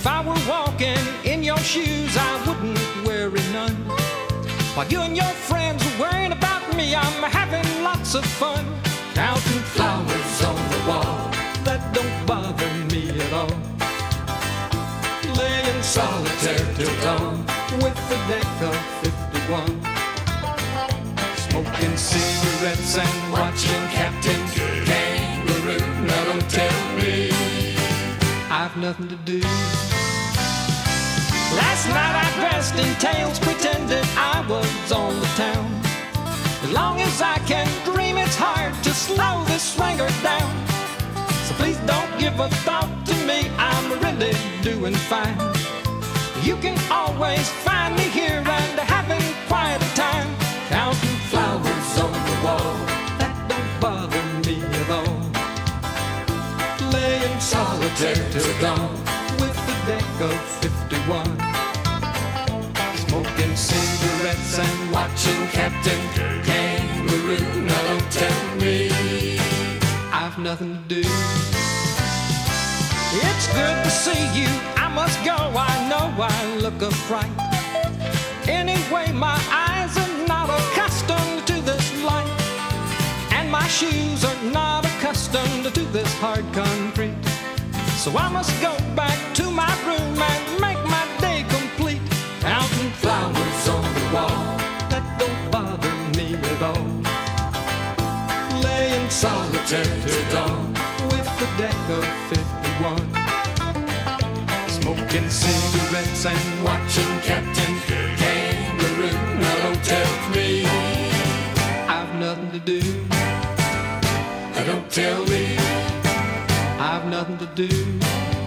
If I were walking in your shoes, I wouldn't worry none. While you and your friends are worrying about me, I'm having lots of fun. Counting flowers on the wall, that don't bother me at all. Laying solitaire till dawn with the deck of 51. Smoking cigarettes and watching Captain Kangaroo. Now don't tell me I've nothing to do. Last night I dressed in tails, pretended I was on the town. As long as I can dream, it's hard to slow this swinger down. So please don't give a thought to me, I'm really doing fine. You can always find me here and having quite a time. Counting flowers on the wall, that don't bother me at all. Laying solitaire till dawn with the deck of 51. Smoking cigarettes and watching Captain Kangaroo. Now don't tell me I've nothing to do. It's good to see you, I must go, I know I look a fright. Anyway, my eyes are not accustomed to this light, and my shoes are not accustomed to this hard concrete. So I must go back to my room and make my day complete. Counting flowers on the wall, that don't bother me at all. Laying solitaire till dawn with the deck of 51. Smoking cigarettes and watching Captain Kangaroo. Now don't tell me I've nothing to do. Now don't tell me I've nothing to do.